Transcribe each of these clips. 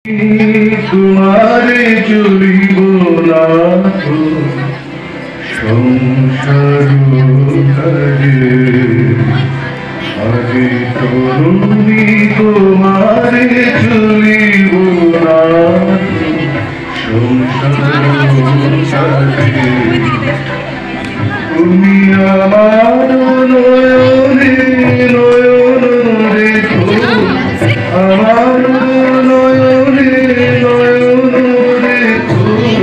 তোমারে চলিব না সংসার কাজে আগে তরুণী তোমারে চলিব না সংসার কাজে তুমি আমার নয়নে নয়ন রেখো আমার নয়নে নয়ন রেখো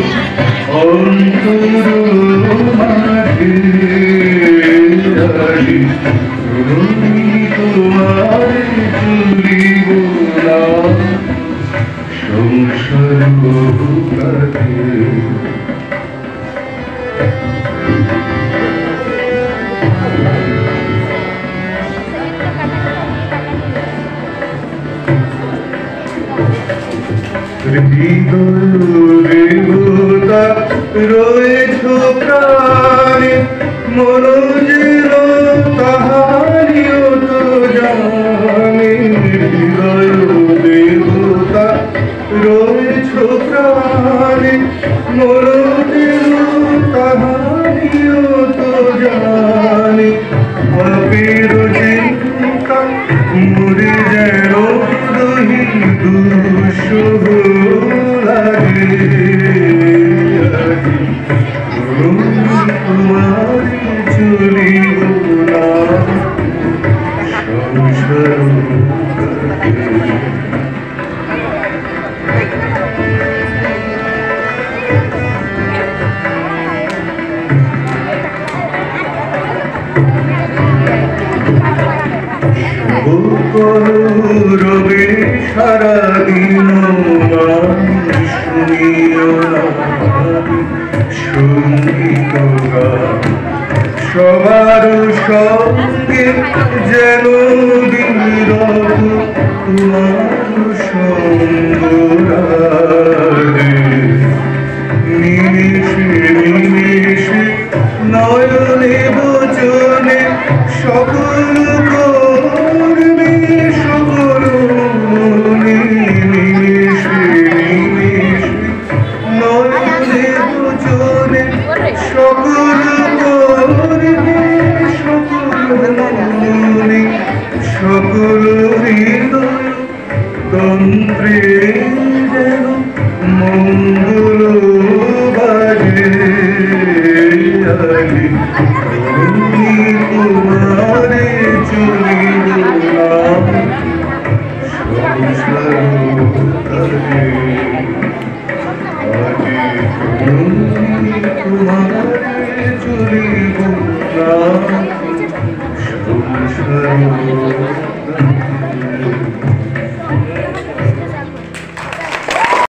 অন্তর মাঝে তুমি তোমার চলিব না সংসার কাজে হৃদয়তা রয়েছ প্রাণে মনোজের তাহারিও তো জানে হৃদয় দেবতা রয়েছ প্রাণে মনোজের তাহারিও তো জানে পাপের চিন্তা মরে যেন রহি দুঃসহ তোমার চলিব না সংসার রবে সারাদিন শুনিও সঙ্গীত গান সবার সঙ্গে যেন বিরহ তোমার সঙ্গ নিমেষে নিমেষে নয়নে বচনে সকল করবে সকল মনে নিমেষে নিমেষে নয়নে বচনে সকল করবে সকল মনে সকল হৃদয় তন্ত্রে যেন মঙ্গল বাজে তুমি তোমারে চলিব না সংসার কাজে